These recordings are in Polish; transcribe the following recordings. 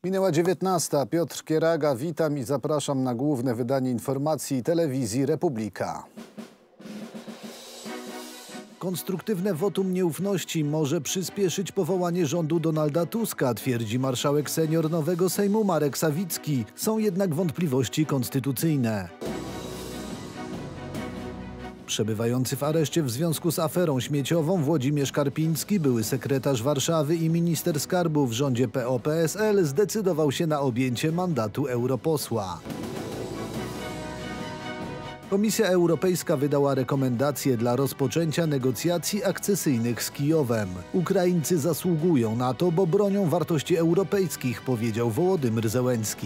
Minęła 19. Piotr Kieraga, witam i zapraszam na główne wydanie informacji telewizji Republika. Konstruktywne wotum nieufności może przyspieszyć powołanie rządu Donalda Tuska, twierdzi marszałek senior nowego Sejmu Marek Sawicki. Są jednak wątpliwości konstytucyjne. Przebywający w areszcie w związku z aferą śmieciową Włodzimierz Karpiński, były sekretarz Warszawy i minister skarbu w rządzie PO-PSL, zdecydował się na objęcie mandatu europosła. Komisja Europejska wydała rekomendacje dla rozpoczęcia negocjacji akcesyjnych z Kijowem. Ukraińcy zasługują na to, bo bronią wartości europejskich, powiedział Wołodymyr Zełenski.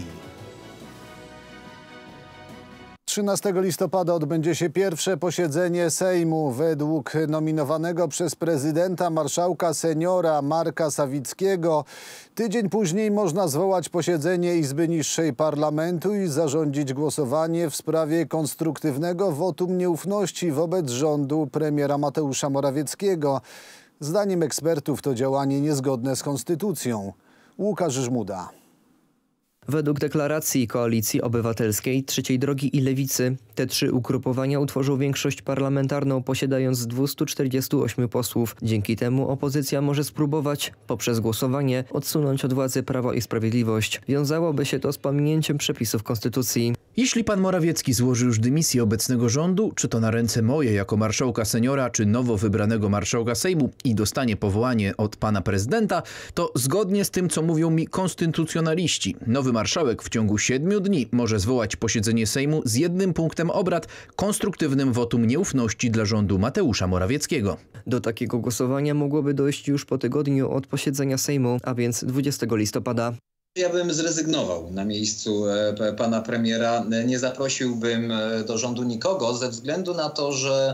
13 listopada odbędzie się pierwsze posiedzenie Sejmu. Według nominowanego przez prezydenta marszałka seniora Marka Sawickiego tydzień później można zwołać posiedzenie Izby Niższej Parlamentu i zarządzić głosowanie w sprawie konstruktywnego wotum nieufności wobec rządu premiera Mateusza Morawieckiego. Zdaniem ekspertów to działanie niezgodne z konstytucją. Łukasz Żmuda. Według deklaracji Koalicji Obywatelskiej, Trzeciej Drogi i Lewicy, te trzy ugrupowania utworzą większość parlamentarną, posiadając 248 posłów. Dzięki temu opozycja może spróbować, poprzez głosowanie, odsunąć od władzy Prawo i Sprawiedliwość. Wiązałoby się to z pominięciem przepisów konstytucji. Jeśli pan Morawiecki złoży już dymisję obecnego rządu, czy to na ręce moje jako marszałka seniora, czy nowo wybranego marszałka Sejmu i dostanie powołanie od pana prezydenta, to zgodnie z tym, co mówią mi konstytucjonaliści, nowy marszałek w ciągu 7 dni może zwołać posiedzenie Sejmu z jednym punktem obrad, konstruktywnym wotum nieufności dla rządu Mateusza Morawieckiego. Do takiego głosowania mogłoby dojść już po tygodniu od posiedzenia Sejmu, a więc 20 listopada. Ja bym zrezygnował na miejscu pana premiera. Nie zaprosiłbym do rządu nikogo ze względu na to, że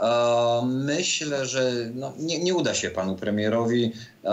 myślę, że nie uda się panu premierowi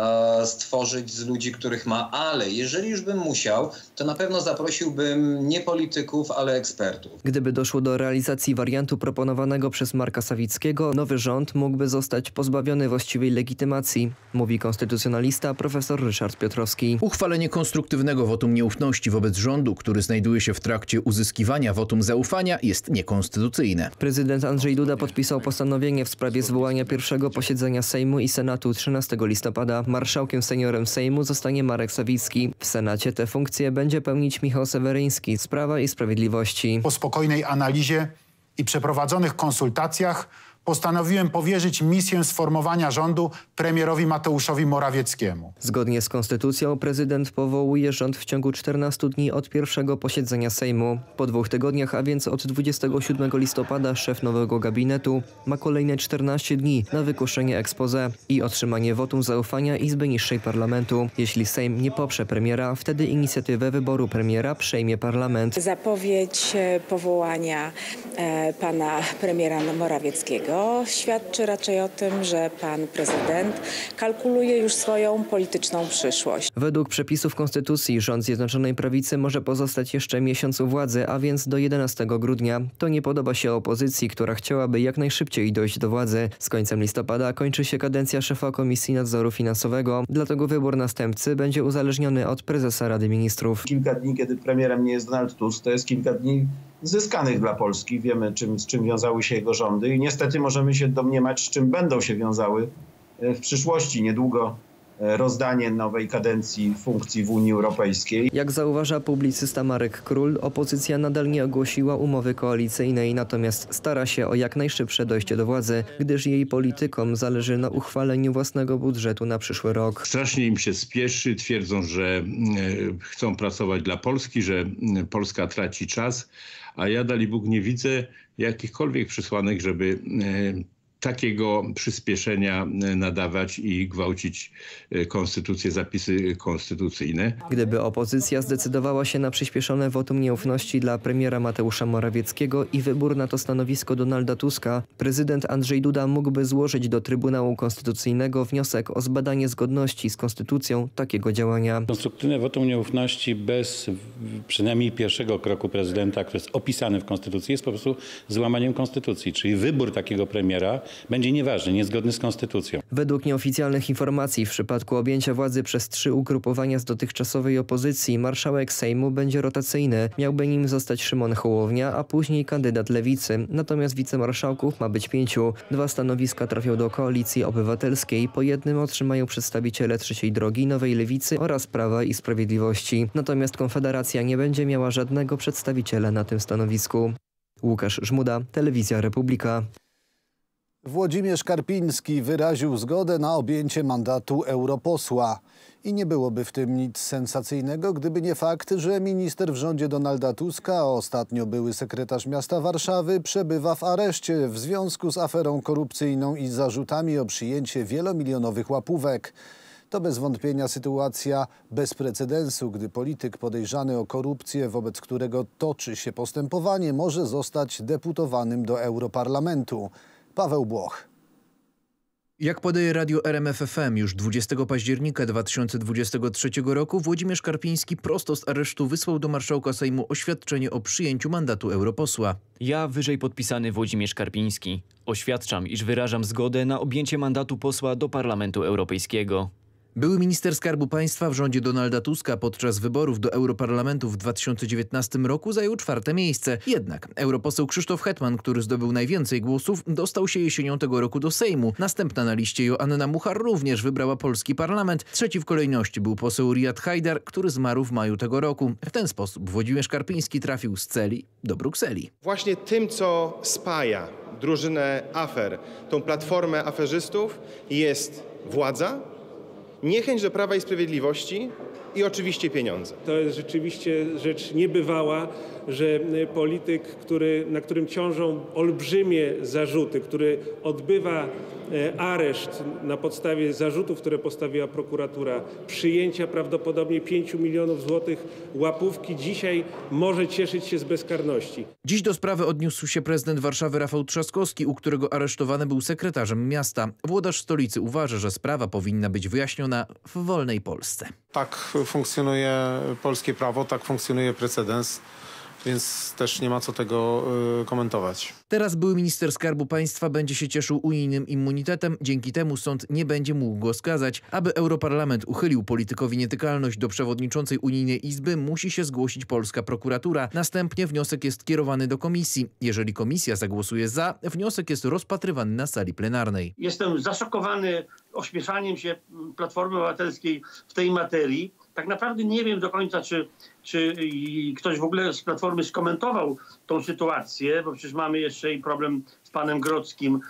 stworzyć z ludzi, których ma, ale jeżeli już bym musiał, to na pewno zaprosiłbym nie polityków, ale ekspertów. Gdyby doszło do realizacji wariantu proponowanego przez Marka Sawickiego, nowy rząd mógłby zostać pozbawiony właściwej legitymacji, mówi konstytucjonalista profesor Ryszard Piotrowski. Uchwalenie konstruktywnego wotum nieufności wobec rządu, który znajduje się w trakcie uzyskiwania wotum zaufania, jest niekonstytucyjne. Prezydent Andrzej Duda podpisał postanowienie w sprawie zwołania pierwszego posiedzenia Sejmu i Senatu 13 listopada. Marszałkiem seniorem Sejmu zostanie Marek Sawicki. W Senacie tę funkcję będzie pełnić Michał Seweryński z Prawa i Sprawiedliwości. Po spokojnej analizie i przeprowadzonych konsultacjach postanowiłem powierzyć misję sformowania rządu premierowi Mateuszowi Morawieckiemu. Zgodnie z konstytucją prezydent powołuje rząd w ciągu 14 dni od pierwszego posiedzenia Sejmu. Po 2 tygodniach, a więc od 27 listopada, szef nowego gabinetu ma kolejne 14 dni na wygłoszenie exposé i otrzymanie wotum zaufania Izby Niższej Parlamentu. Jeśli Sejm nie poprze premiera, wtedy inicjatywę wyboru premiera przejmie parlament. Zapowiedź powołania pana premiera Morawieckiego świadczy raczej o tym, że pan prezydent kalkuluje już swoją polityczną przyszłość. Według przepisów konstytucji rząd Zjednoczonej Prawicy może pozostać jeszcze miesiąc u władzy, a więc do 11 grudnia. To nie podoba się opozycji, która chciałaby jak najszybciej dojść do władzy. Z końcem listopada kończy się kadencja szefa Komisji Nadzoru Finansowego, dlatego wybór następcy będzie uzależniony od prezesa Rady Ministrów. Kilka dni, kiedy premierem nie jest Donald Tusk, to jest kilka dni zyskanych dla Polski. Wiemy, z czym wiązały się jego rządy i niestety możemy się domniemać, z czym będą się wiązały w przyszłości. Niedługo rozdanie nowej kadencji funkcji w Unii Europejskiej. Jak zauważa publicysta Marek Król, opozycja nadal nie ogłosiła umowy koalicyjnej, natomiast stara się o jak najszybsze dojście do władzy, gdyż jej politykom zależy na uchwaleniu własnego budżetu na przyszły rok. Strasznie im się spieszy, twierdzą, że chcą pracować dla Polski, że Polska traci czas, a ja dalibóg nie widzę jakichkolwiek przesłanek, żeby takiego przyspieszenia nadawać i gwałcić konstytucję, zapisy konstytucyjne. Gdyby opozycja zdecydowała się na przyspieszone wotum nieufności dla premiera Mateusza Morawieckiego i wybór na to stanowisko Donalda Tuska, prezydent Andrzej Duda mógłby złożyć do Trybunału Konstytucyjnego wniosek o zbadanie zgodności z konstytucją takiego działania. Konstruktywne wotum nieufności bez przynajmniej pierwszego kroku prezydenta, który jest opisany w konstytucji, jest po prostu złamaniem konstytucji, czyli wybór takiego premiera będzie nieważny, niezgodny z konstytucją. Według nieoficjalnych informacji w przypadku objęcia władzy przez 3 ugrupowania z dotychczasowej opozycji marszałek Sejmu będzie rotacyjny. Miałby nim zostać Szymon Hołownia, a później kandydat Lewicy. Natomiast wicemarszałków ma być 5. 2 stanowiska trafią do Koalicji Obywatelskiej. Po jednym otrzymają przedstawiciele Trzeciej Drogi, Nowej Lewicy oraz Prawa i Sprawiedliwości. Natomiast Konfederacja nie będzie miała żadnego przedstawiciela na tym stanowisku. Łukasz Żmuda, Telewizja Republika. Włodzimierz Karpiński wyraził zgodę na objęcie mandatu europosła. I nie byłoby w tym nic sensacyjnego, gdyby nie fakt, że minister w rządzie Donalda Tuska, a ostatnio były sekretarz miasta Warszawy, przebywa w areszcie w związku z aferą korupcyjną i zarzutami o przyjęcie wielomilionowych łapówek. To bez wątpienia sytuacja bez precedensu, gdy polityk podejrzany o korupcję, wobec którego toczy się postępowanie, może zostać deputowanym do Europarlamentu. Paweł Błoch. Jak podaje radio RMF FM, już 20 października 2023 roku Włodzimierz Karpiński prosto z aresztu wysłał do marszałka Sejmu oświadczenie o przyjęciu mandatu europosła. Ja, wyżej podpisany Włodzimierz Karpiński, oświadczam, iż wyrażam zgodę na objęcie mandatu posła do Parlamentu Europejskiego. Były minister Skarbu Państwa w rządzie Donalda Tuska podczas wyborów do Europarlamentu w 2019 roku zajął 4. miejsce. Jednak europoseł Krzysztof Hetman, który zdobył najwięcej głosów, dostał się jesienią tego roku do Sejmu. Następna na liście Joanna Muchar również wybrała polski parlament. Trzeci w kolejności był poseł Riyad Hajdar, który zmarł w maju tego roku. W ten sposób Włodzimierz Karpiński trafił z celi do Brukseli. Właśnie tym, co spaja drużynę afer, tą platformę aferzystów, jest władza, niechęć do Prawa i Sprawiedliwości i oczywiście pieniądze. To jest rzeczywiście rzecz niebywała, że polityk, na którym ciążą olbrzymie zarzuty, który odbywa areszt na podstawie zarzutów, które postawiła prokuratura, przyjęcia prawdopodobnie 5 milionów złotych łapówki, dzisiaj może cieszyć się z bezkarności. Dziś do sprawy odniósł się prezydent Warszawy Rafał Trzaskowski, u którego aresztowany był sekretarzem miasta. Włodarz stolicy uważa, że sprawa powinna być wyjaśniona w wolnej Polsce. Tak funkcjonuje polskie prawo, tak funkcjonuje precedens. Więc też nie ma co tego komentować. Teraz były minister Skarbu Państwa będzie się cieszył unijnym immunitetem. Dzięki temu sąd nie będzie mógł go skazać. Aby Europarlament uchylił politykowi nietykalność do przewodniczącej Unijnej Izby, musi się zgłosić polska prokuratura. Następnie wniosek jest kierowany do komisji. Jeżeli komisja zagłosuje za, wniosek jest rozpatrywany na sali plenarnej. Jestem zaszokowany ośmieszaniem się Platformy Obywatelskiej w tej materii. Tak naprawdę nie wiem do końca, czy ktoś w ogóle z Platformy skomentował tą sytuację, bo przecież mamy jeszcze i problem z panem Grodzkim,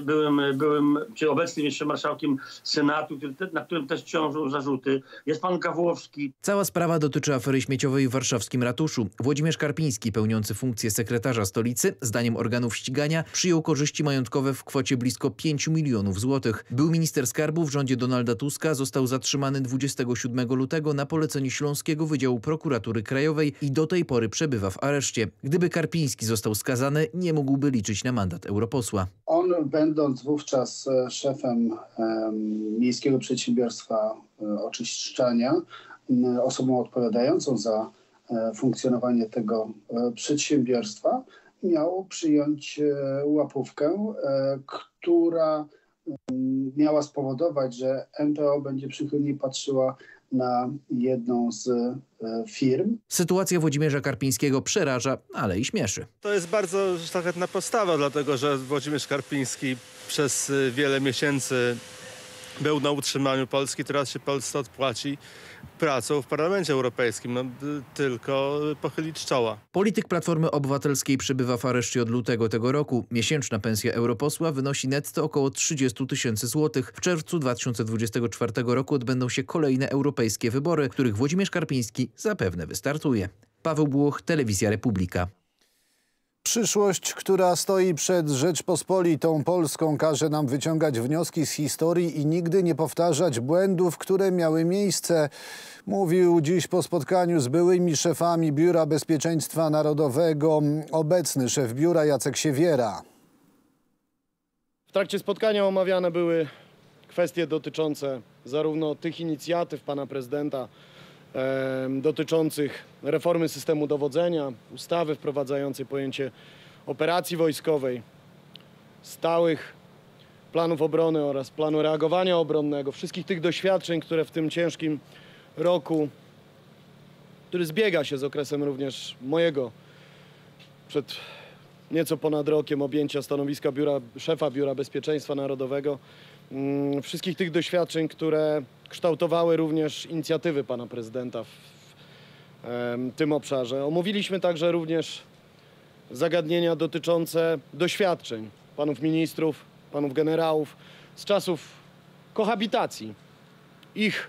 byłym czy obecnym jeszcze marszałkiem Senatu, na którym też ciążą zarzuty. Jest pan Gawłowski. Cała sprawa dotyczy afery śmieciowej w warszawskim ratuszu. Włodzimierz Karpiński, pełniący funkcję sekretarza stolicy, zdaniem organów ścigania, przyjął korzyści majątkowe w kwocie blisko 5 milionów złotych. Był minister skarbu w rządzie Donalda Tuska, został zatrzymany 27 lutego na polecenie Śląskiego Wydziału Prokuratury Krajowej i do tej pory przebywa w areszcie. Gdyby Karpiński został skazany, nie mógłby liczyć na mandat europosła. On, będąc wówczas szefem Miejskiego Przedsiębiorstwa Oczyszczania, osobą odpowiadającą za funkcjonowanie tego przedsiębiorstwa, miał przyjąć łapówkę, która miała spowodować, że MPO będzie przychylnie patrzyła na jedną z firm. Sytuacja Włodzimierza Karpińskiego przeraża, ale i śmieszy. To jest bardzo szlachetna postawa, dlatego że Włodzimierz Karpiński przez wiele miesięcy był na utrzymaniu Polski, teraz się Polsce odpłaci pracą w Parlamencie Europejskim. Tylko pochylić czoła. Polityk Platformy Obywatelskiej przebywa w areszcie od lutego tego roku. Miesięczna pensja europosła wynosi netto około 30 tysięcy złotych. W czerwcu 2024 roku odbędą się kolejne europejskie wybory, w których Włodzimierz Karpiński zapewne wystartuje. Paweł Błoch, Telewizja Republika. Przyszłość, która stoi przed Rzeczpospolitą Polską, każe nam wyciągać wnioski z historii i nigdy nie powtarzać błędów, które miały miejsce. Mówił dziś po spotkaniu z byłymi szefami Biura Bezpieczeństwa Narodowego obecny szef biura Jacek Siewiera. W trakcie spotkania omawiane były kwestie dotyczące zarówno tych inicjatyw pana prezydenta dotyczących reformy systemu dowodzenia, ustawy wprowadzającej pojęcie operacji wojskowej, stałych planów obrony oraz planu reagowania obronnego, wszystkich tych doświadczeń, które w tym ciężkim roku, który zbiega się z okresem również mojego, przed nieco ponad rokiem objęcia stanowiska szefa Biura Bezpieczeństwa Narodowego, wszystkich tych doświadczeń, które kształtowały również inicjatywy pana prezydenta w tym obszarze. Omówiliśmy także również zagadnienia dotyczące doświadczeń panów ministrów, panów generałów z czasów kohabitacji, ich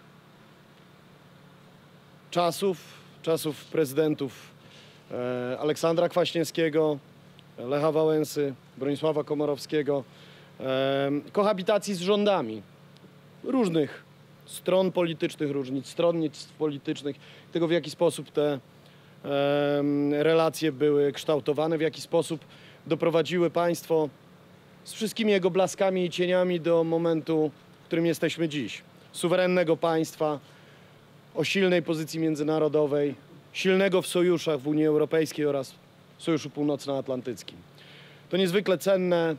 czasów prezydentów Aleksandra Kwaśniewskiego, Lecha Wałęsy, Bronisława Komorowskiego, kohabitacji z rządami różnych stron politycznych, różnic stronnictw politycznych, tego w jaki sposób te relacje były kształtowane, w jaki sposób doprowadziły państwo z wszystkimi jego blaskami i cieniami do momentu, w którym jesteśmy dziś. Suwerennego państwa, o silnej pozycji międzynarodowej, silnego w sojuszach w Unii Europejskiej oraz Sojuszu Północnoatlantyckim. To niezwykle cenne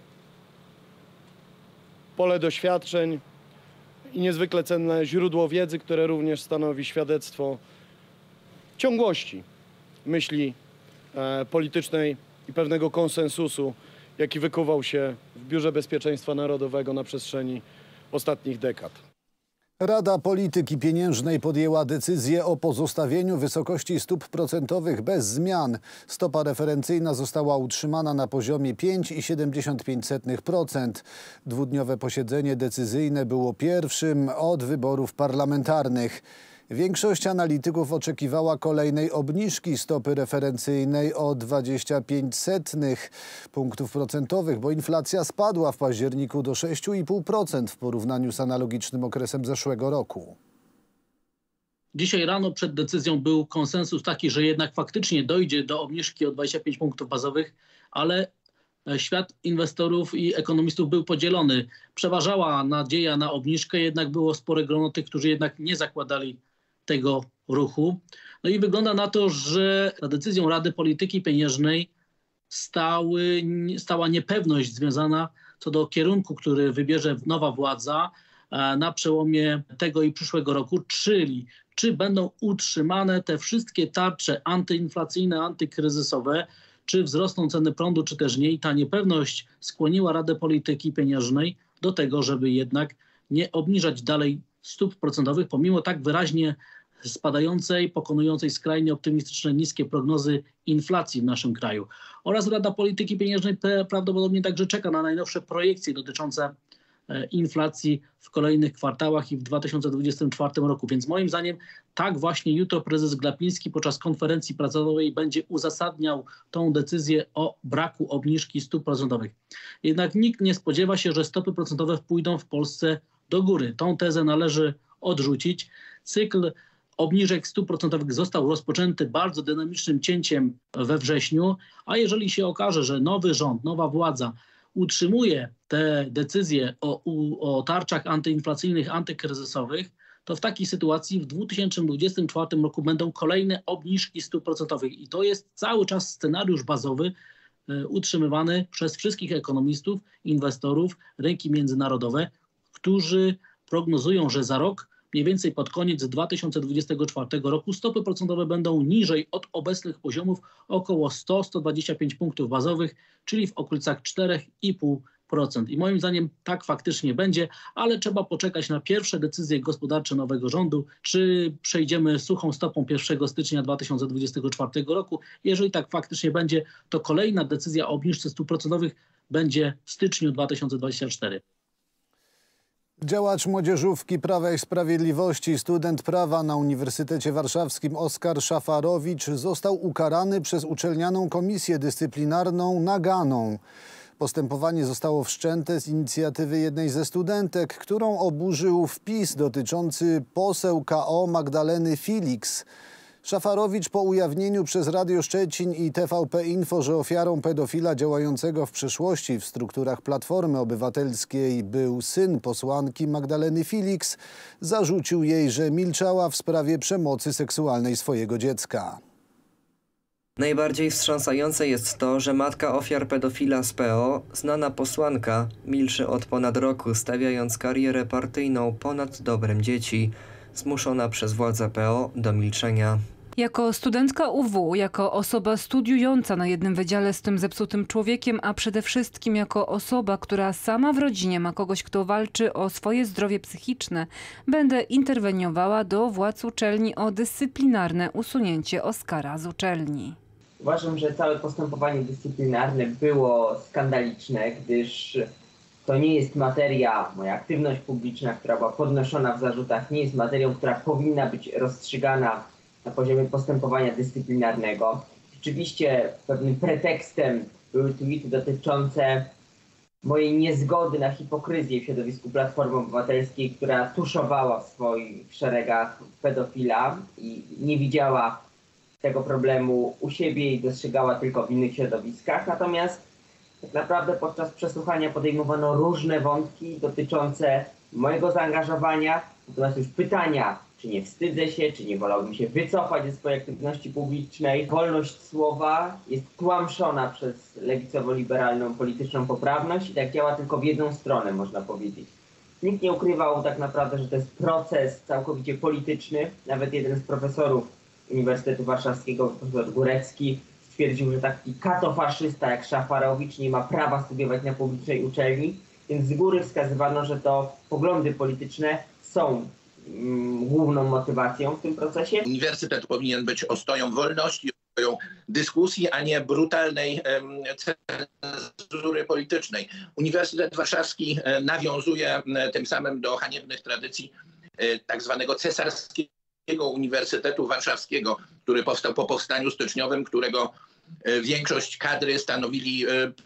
pole doświadczeń i niezwykle cenne źródło wiedzy, które również stanowi świadectwo ciągłości myśli politycznej i pewnego konsensusu, jaki wykuwał się w Biurze Bezpieczeństwa Narodowego na przestrzeni ostatnich dekad. Rada Polityki Pieniężnej podjęła decyzję o pozostawieniu wysokości stóp procentowych bez zmian. Stopa referencyjna została utrzymana na poziomie 5,75%. Dwudniowe posiedzenie decyzyjne było pierwszym od wyborów parlamentarnych. Większość analityków oczekiwała kolejnej obniżki stopy referencyjnej o 0,25 punktów procentowych, bo inflacja spadła w październiku do 6,5% w porównaniu z analogicznym okresem zeszłego roku. Dzisiaj rano przed decyzją był konsensus taki, że jednak faktycznie dojdzie do obniżki o 25 punktów bazowych, ale świat inwestorów i ekonomistów był podzielony. Przeważała nadzieja na obniżkę, jednak było spore grono tych, którzy jednak nie zakładali tego ruchu. No i wygląda na to, że za decyzją Rady Polityki Pieniężnej stała niepewność związana co do kierunku, który wybierze nowa władza na przełomie tego i przyszłego roku, czyli czy będą utrzymane te wszystkie tarcze antyinflacyjne, antykryzysowe, czy wzrosną ceny prądu, czy też nie. I ta niepewność skłoniła Radę Polityki Pieniężnej do tego, żeby jednak nie obniżać dalej stóp procentowych, pomimo tak wyraźnie spadającej, pokonującej skrajnie optymistyczne, niskie prognozy inflacji w naszym kraju. Oraz Rada Polityki Pieniężnej prawdopodobnie także czeka na najnowsze projekcje dotyczące inflacji w kolejnych kwartałach i w 2024 roku. Więc moim zdaniem tak właśnie jutro prezes Glapiński podczas konferencji prasowej będzie uzasadniał tą decyzję o braku obniżki stóp procentowych. Jednak nikt nie spodziewa się, że stopy procentowe pójdą w Polsce do góry. Tą tezę należy odrzucić. Cykl obniżek stóp procentowych został rozpoczęty bardzo dynamicznym cięciem we wrześniu, a jeżeli się okaże, że nowy rząd, nowa władza utrzymuje te decyzje o tarczach antyinflacyjnych, antykryzysowych, to w takiej sytuacji w 2024 roku będą kolejne obniżki stóp procentowych. I to jest cały czas scenariusz bazowy utrzymywany przez wszystkich ekonomistów, inwestorów, rynki międzynarodowe, którzy prognozują, że za rok, mniej więcej pod koniec 2024 roku, stopy procentowe będą niżej od obecnych poziomów około 100-125 punktów bazowych, czyli w okolicach 4,5%. I moim zdaniem tak faktycznie będzie, ale trzeba poczekać na pierwsze decyzje gospodarcze nowego rządu, czy przejdziemy suchą stopą 1 stycznia 2024 roku. Jeżeli tak faktycznie będzie, to kolejna decyzja o obniżce stóp procentowych będzie w styczniu 2024. Działacz młodzieżówki Prawa i Sprawiedliwości, student prawa na Uniwersytecie Warszawskim Oskar Szafarowicz został ukarany przez uczelnianą komisję dyscyplinarną naganą. Postępowanie zostało wszczęte z inicjatywy jednej ze studentek, którą oburzył wpis dotyczący poseł KO Magdaleny Felix. Szafarowicz po ujawnieniu przez Radio Szczecin i TVP Info, że ofiarą pedofila działającego w przeszłości w strukturach Platformy Obywatelskiej był syn posłanki Magdaleny Felix, zarzucił jej, że milczała w sprawie przemocy seksualnej swojego dziecka. Najbardziej wstrząsające jest to, że matka ofiar pedofila z PO, znana posłanka, milczy od ponad roku, stawiając karierę partyjną ponad dobrem dzieci, zmuszona przez władze PO do milczenia. Jako studentka UW, jako osoba studiująca na jednym wydziale z tym zepsutym człowiekiem, a przede wszystkim jako osoba, która sama w rodzinie ma kogoś, kto walczy o swoje zdrowie psychiczne, będę interweniowała do władz uczelni o dyscyplinarne usunięcie Oskara z uczelni. Uważam, że całe postępowanie dyscyplinarne było skandaliczne, gdyż to nie jest materia, moja aktywność publiczna, która była podnoszona w zarzutach, nie jest materią, która powinna być rozstrzygana na poziomie postępowania dyscyplinarnego. Rzeczywiście pewnym pretekstem były tweety dotyczące mojej niezgody na hipokryzję w środowisku Platformy Obywatelskiej, która tuszowała w swoich szeregach pedofila i nie widziała tego problemu u siebie i dostrzegała tylko w innych środowiskach. Natomiast tak naprawdę podczas przesłuchania podejmowano różne wątki dotyczące mojego zaangażowania. Natomiast już pytania, czy nie wstydzę się, czy nie wolałbym się wycofać ze swojej aktywności publicznej. Wolność słowa jest tłamszona przez lewicowo-liberalną polityczną poprawność i tak działa tylko w jedną stronę, można powiedzieć. Nikt nie ukrywał tak naprawdę, że to jest proces całkowicie polityczny. Nawet jeden z profesorów Uniwersytetu Warszawskiego, profesor Górecki, stwierdził, że taki katofaszysta jak Szafarowicz nie ma prawa studiować na publicznej uczelni, więc z góry wskazywano, że to poglądy polityczne są główną motywacją w tym procesie. Uniwersytet powinien być ostoją wolności, ostoją dyskusji, a nie brutalnej cenzury politycznej. Uniwersytet Warszawski nawiązuje tym samym do haniebnych tradycji tak zwanego cesarskiego Uniwersytetu Warszawskiego, który powstał po powstaniu styczniowym, którego większość kadry stanowili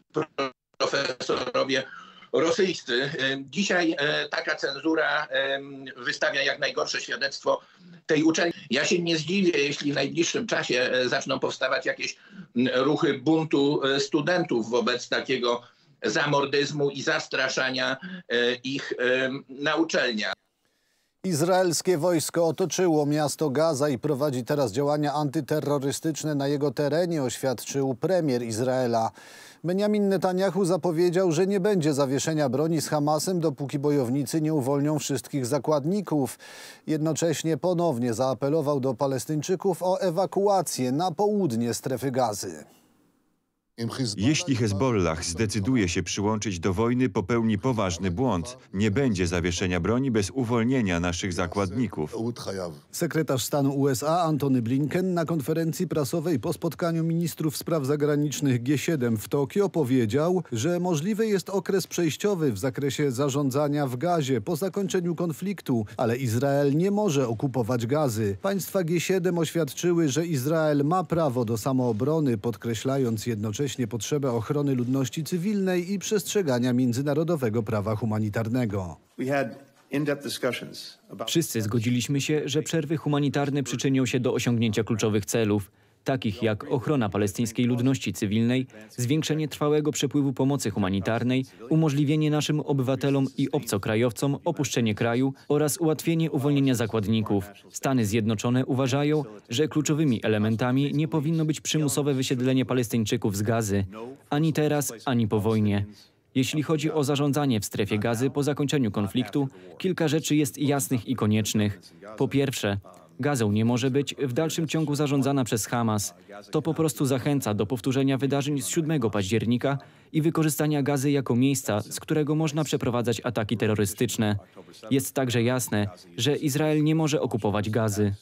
profesorowie rosyjscy. Dzisiaj taka cenzura wystawia jak najgorsze świadectwo tej uczelni. Ja się nie zdziwię, jeśli w najbliższym czasie zaczną powstawać jakieś ruchy buntu studentów wobec takiego zamordyzmu i zastraszania ich na uczelniach. Izraelskie wojsko otoczyło miasto Gaza i prowadzi teraz działania antyterrorystyczne na jego terenie, oświadczył premier Izraela. Benjamin Netanyahu zapowiedział, że nie będzie zawieszenia broni z Hamasem, dopóki bojownicy nie uwolnią wszystkich zakładników. Jednocześnie ponownie zaapelował do Palestyńczyków o ewakuację na południe strefy Gazy. Jeśli Hezbollah zdecyduje się przyłączyć do wojny, popełni poważny błąd. Nie będzie zawieszenia broni bez uwolnienia naszych zakładników. Sekretarz stanu USA Antony Blinken na konferencji prasowej po spotkaniu ministrów spraw zagranicznych G7 w Tokio powiedział, że możliwy jest okres przejściowy w zakresie zarządzania w Gazie po zakończeniu konfliktu, ale Izrael nie może okupować Gazy. Państwa G7 oświadczyły, że Izrael ma prawo do samoobrony, podkreślając jednocześnie potrzebę ochrony ludności cywilnej i przestrzegania międzynarodowego prawa humanitarnego. Wszyscy zgodziliśmy się, że przerwy humanitarne przyczynią się do osiągnięcia kluczowych celów, takich jak ochrona palestyńskiej ludności cywilnej, zwiększenie trwałego przepływu pomocy humanitarnej, umożliwienie naszym obywatelom i obcokrajowcom opuszczenie kraju oraz ułatwienie uwolnienia zakładników. Stany Zjednoczone uważają, że kluczowymi elementami nie powinno być przymusowe wysiedlenie Palestyńczyków z Gazy, ani teraz, ani po wojnie. Jeśli chodzi o zarządzanie w strefie Gazy po zakończeniu konfliktu, kilka rzeczy jest jasnych i koniecznych. Po pierwsze, Gazą nie może być w dalszym ciągu zarządzana przez Hamas. To po prostu zachęca do powtórzenia wydarzeń z 7 października i wykorzystania Gazy jako miejsca, z którego można przeprowadzać ataki terrorystyczne. Jest także jasne, że Izrael nie może okupować Gazy.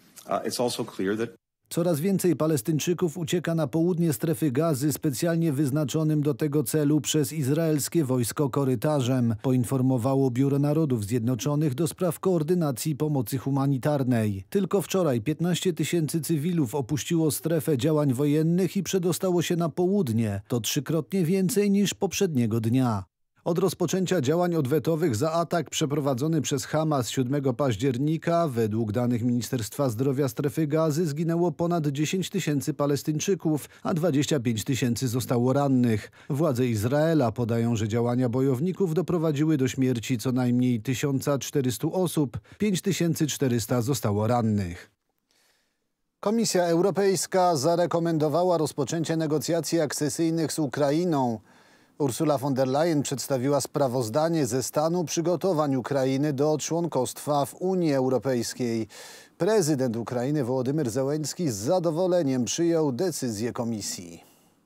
Coraz więcej Palestyńczyków ucieka na południe strefy Gazy, specjalnie wyznaczonym do tego celu przez izraelskie wojsko korytarzem, poinformowało Biuro Narodów Zjednoczonych do spraw koordynacji pomocy humanitarnej. Tylko wczoraj 15 000 cywilów opuściło strefę działań wojennych i przedostało się na południe. To 3-krotnie więcej niż poprzedniego dnia. Od rozpoczęcia działań odwetowych za atak przeprowadzony przez Hamas 7 października, według danych Ministerstwa Zdrowia strefy Gazy, zginęło ponad 10 000 Palestyńczyków, a 25 000 zostało rannych. Władze Izraela podają, że działania bojowników doprowadziły do śmierci co najmniej 1400 osób, 5400 zostało rannych. Komisja Europejska zarekomendowała rozpoczęcie negocjacji akcesyjnych z Ukrainą. Ursula von der Leyen przedstawiła sprawozdanie ze stanu przygotowań Ukrainy do członkostwa w Unii Europejskiej. Prezydent Ukrainy Wołodymyr Zełenski z zadowoleniem przyjął decyzję Komisji.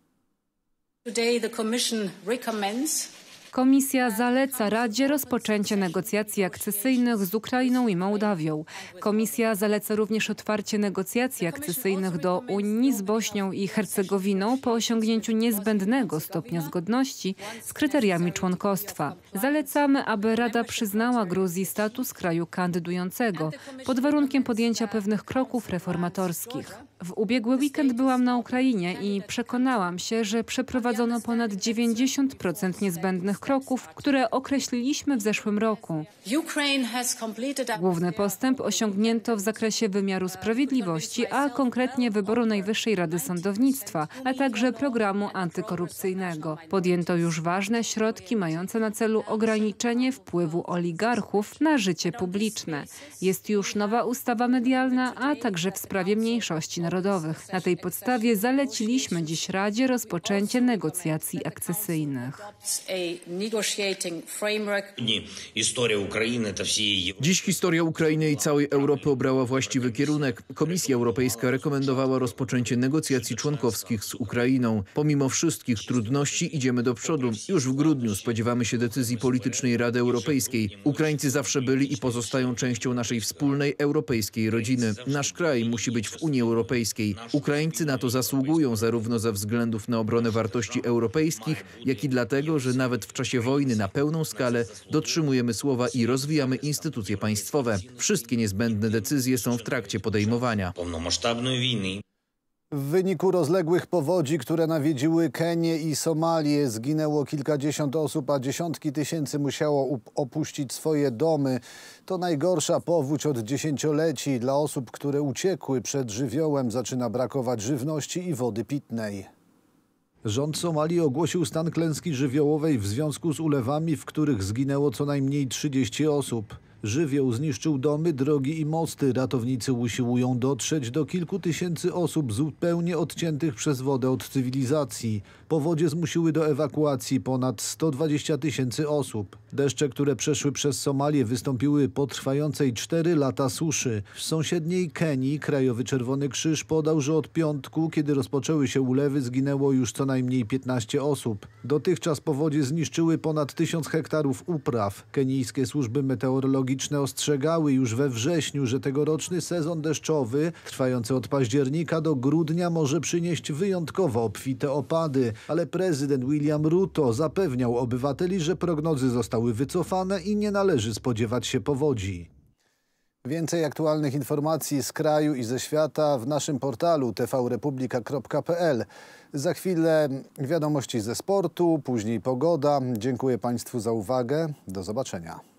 Komisja zaleca Radzie rozpoczęcie negocjacji akcesyjnych z Ukrainą i Mołdawią. Komisja zaleca również otwarcie negocjacji akcesyjnych do Unii z Bośnią i Hercegowiną po osiągnięciu niezbędnego stopnia zgodności z kryteriami członkostwa. Zalecamy, aby Rada przyznała Gruzji status kraju kandydującego pod warunkiem podjęcia pewnych kroków reformatorskich. W ubiegły weekend byłam na Ukrainie i przekonałam się, że przeprowadzono ponad 90% niezbędnych kroków, które określiliśmy w zeszłym roku. Główny postęp osiągnięto w zakresie wymiaru sprawiedliwości, a konkretnie wyboru Najwyższej Rady Sądownictwa, a także programu antykorupcyjnego. Podjęto już ważne środki mające na celu ograniczenie wpływu oligarchów na życie publiczne. Jest już nowa ustawa medialna, a także w sprawie mniejszości narodowych. Na tej podstawie zaleciliśmy dziś Radzie rozpoczęcie negocjacji akcesyjnych. Dziś historia Ukrainy i całej Europy obrała właściwy kierunek. Komisja Europejska rekomendowała rozpoczęcie negocjacji członkowskich z Ukrainą. Pomimo wszystkich trudności idziemy do przodu. Już w grudniu spodziewamy się decyzji politycznej Rady Europejskiej. Ukraińcy zawsze byli i pozostają częścią naszej wspólnej europejskiej rodziny. Nasz kraj musi być w Unii Europejskiej. Ukraińcy na to zasługują zarówno ze względów na obronę wartości europejskich, jak i dlatego, że nawet w czasie wojny na pełną skalę dotrzymujemy słowa i rozwijamy instytucje państwowe. Wszystkie niezbędne decyzje są w trakcie podejmowania. W wyniku rozległych powodzi, które nawiedziły Kenię i Somalię, zginęło kilkadziesiąt osób, a dziesiątki tysięcy musiało opuścić swoje domy. To najgorsza powódź od dziesięcioleci. Dla osób, które uciekły przed żywiołem, zaczyna brakować żywności i wody pitnej. Rząd Somalii ogłosił stan klęski żywiołowej w związku z ulewami, w których zginęło co najmniej 30 osób. Żywioł zniszczył domy, drogi i mosty. Ratownicy usiłują dotrzeć do kilku tysięcy osób zupełnie odciętych przez wodę od cywilizacji. Powodzie zmusiły do ewakuacji ponad 120 tysięcy osób. Deszcze, które przeszły przez Somalię, wystąpiły po trwającej 4 lata suszy. W sąsiedniej Kenii Krajowy Czerwony Krzyż podał, że od piątku, kiedy rozpoczęły się ulewy, zginęło już co najmniej 15 osób. Dotychczas powodzie zniszczyły ponad 1000 hektarów upraw. Kenijskie służby meteorologiczne ostrzegały już we wrześniu, że tegoroczny sezon deszczowy, trwający od października do grudnia, może przynieść wyjątkowo obfite opady. Ale prezydent William Ruto zapewniał obywateli, że prognozy zostały wycofane i nie należy spodziewać się powodzi. Więcej aktualnych informacji z kraju i ze świata w naszym portalu tvrepublika.pl. Za chwilę wiadomości ze sportu, później pogoda. Dziękuję Państwu za uwagę. Do zobaczenia.